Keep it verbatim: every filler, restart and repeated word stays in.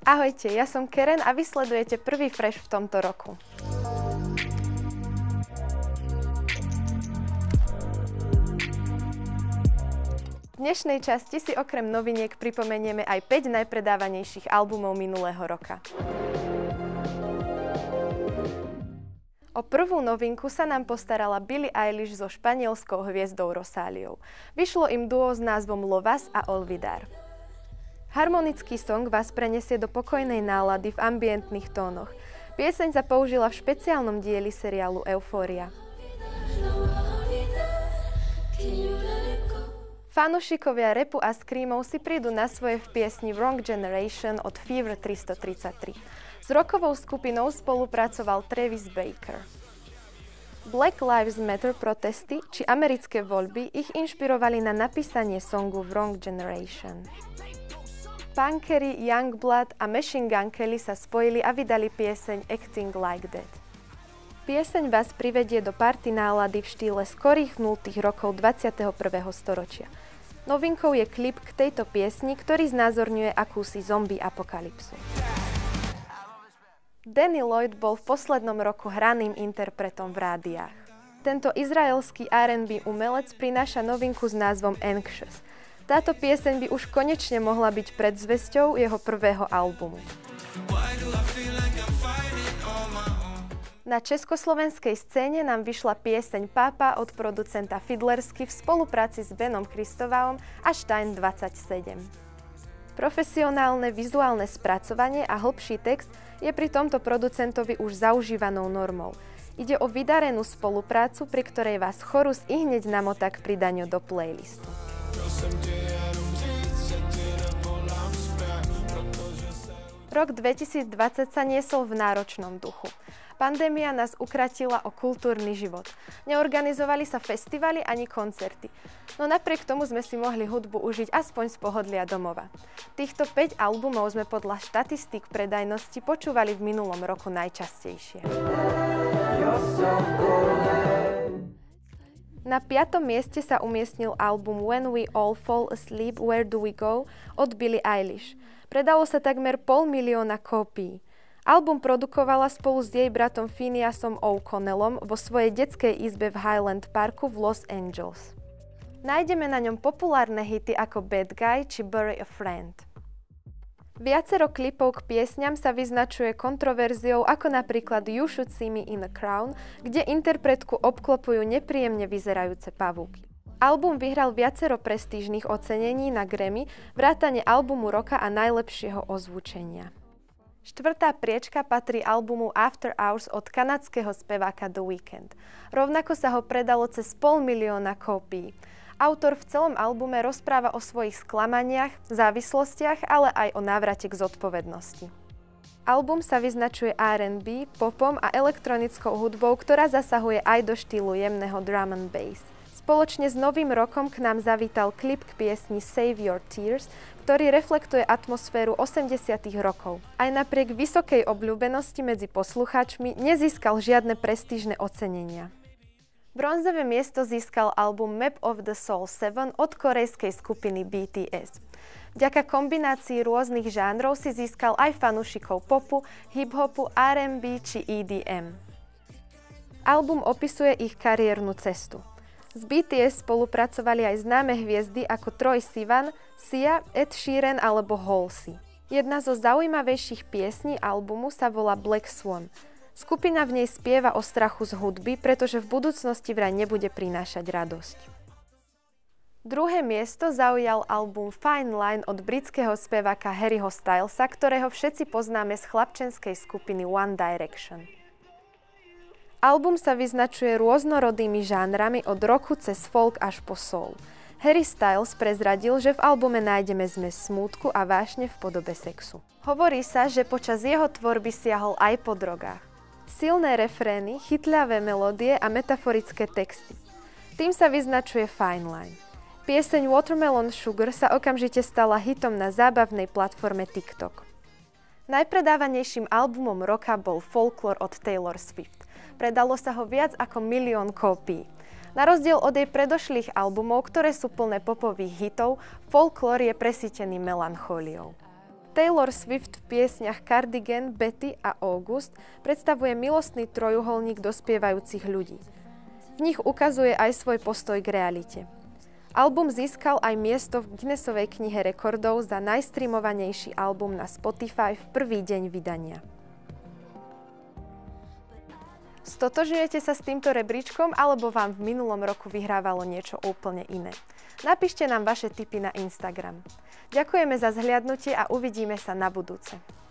Ahojte, ja som Keren a vy sledujete prvý Fresh v tomto roku. V dnešnej časti si okrem noviniek pripomenieme aj päť najpredávanejších albumov minulého roka. O prvú novinku sa nám postarala Billie Eilish so španielskou hviezdou Rosáliou. Vyšlo im duo s názvom Lovas a Olvidar. Harmonický song vás prenesie do pokojnej nálady v ambientných tónoch. Pieseň sa použila v špeciálnom dieli seriálu Euphoria. Fanúšikovia rapu a screamov si prídu na svoje v piesni Wrong Generation od Fever tristotridsaťtri. S rockovou skupinou spolupracoval Travis Baker. Black Lives Matter protesty či americké voľby ich inšpirovali na napísanie songu Wrong Generation. Punkeri, Youngblood a Machine Gun Kelly sa spojili a vydali pieseň Acting Like That. Pieseň vás privedie do party nálady v štýle skorých nultých rokov dvadsiateho prvého storočia. Novinkou je klip k tejto piesni, ktorý znázorňuje akúsi zombie apokalypsu. Danny Lloyd bol v poslednom roku hraným interpretom v rádiách. Tento izraelský er end bí umelec prináša novinku s názvom Anxious. Táto pieseň by už konečne mohla byť predzvesťou jeho prvého albumu. Na československej scéne nám vyšla pieseň Pápa od producenta Fidlersky v spolupráci s Benom Christovaom a Stein dvadsaťsedem. Profesionálne vizuálne spracovanie a hlbší text je pri tomto producentovi už zaužívanou normou. Ide o vydarenú spoluprácu, pri ktorej vás chorus i hneď namotá k pridaniu do playlistu. Rok dvetisícdvadsať sa niesol v náročnom duchu. Pandémia nás ukratila o kultúrny život. Neorganizovali sa festivaly ani koncerty. No napriek tomu sme si mohli hudbu užiť aspoň z pohodlia domova. Týchto päť albumov sme podľa štatistík predajnosti počúvali v minulom roku najčastejšie. Na piatom mieste sa umiestnil album When We All Fall Asleep, Where Do We Go od Billie Eilish. Predalo sa takmer pol milióna kópií. Album produkovala spolu s jej bratom Phineasom O'Connellom vo svojej detskej izbe v Highland Parku v Los Angeles. Nájdeme na ňom populárne hity ako Bad Guy či Bury a Friend. Viacero klipov k piesňam sa vyznačuje kontroverziou ako napríklad You Should See Me in a Crown, kde interpretku obklopujú nepríjemne vyzerajúce pavúky. Album vyhral viacero prestížnych ocenení na Grammy, vrátane albumu roka a najlepšieho ozvučenia. Štvrtá priečka patrí albumu After Hours od kanadského speváka The Weeknd. Rovnako sa ho predalo cez pol milióna kópií. Autor v celom albume rozpráva o svojich sklamaniach, závislostiach, ale aj o návrate k zodpovednosti. Album sa vyznačuje er end bí, popom a elektronickou hudbou, ktorá zasahuje aj do štýlu jemného drum and bass. Spoločne s Novým rokom k nám zavítal klip k piesni Save Your Tears, ktorý reflektuje atmosféru osemdesiatych rokov. Aj napriek vysokej obľúbenosti medzi poslucháčmi nezískal žiadne prestížne ocenenia. Bronzové miesto získal album Map of the Soul sedem od korejskej skupiny bí tí es. Vďaka kombinácii rôznych žánrov si získal aj fanúšikov popu, hip-hopu, er end bí či í dé em. Album opisuje ich kariérnu cestu. S bí tí es spolupracovali aj známe hviezdy ako Troye Sivan, Sia, Ed Sheeran alebo Halsey. Jedna zo zaujímavejších piesní albumu sa volá Black Swan. Skupina v nej spieva o strachu z hudby, pretože v budúcnosti vraj nebude prinášať radosť. Druhé miesto zaujal album Fine Line od britského speváka Harryho Stylesa, ktorého všetci poznáme z chlapčenskej skupiny One Direction. Album sa vyznačuje rôznorodými žánrami od rocku cez folk až po soul. Harry Styles prezradil, že v albume nájdeme zmes smútku a vášne v podobe sexu. Hovorí sa, že počas jeho tvorby siahol aj po drogách. Silné refrény, chytľavé melódie a metaforické texty. Tým sa vyznačuje Fine Line. Pieseň Watermelon Sugar sa okamžite stala hitom na zábavnej platforme TikTok. Najpredávanejším albumom roka bol Folklore od Taylor Swift. Predalo sa ho viac ako milión kópií. Na rozdiel od jej predošlých albumov, ktoré sú plné popových hitov, Folklore je presýtený melanchóliou. Taylor Swift v piesniach Cardigan, Betty a August predstavuje milostný trojuholník dospievajúcich ľudí. V nich ukazuje aj svoj postoj k realite. Album získal aj miesto v Guinnessovej knihe rekordov za najstreamovanejší album na Spotify v prvý deň vydania. Stotožňujete sa s týmto rebríčkom, alebo vám v minulom roku vyhrávalo niečo úplne iné? Napíšte nám vaše tipy na Instagram. Ďakujeme za zhliadnutie a uvidíme sa na budúce.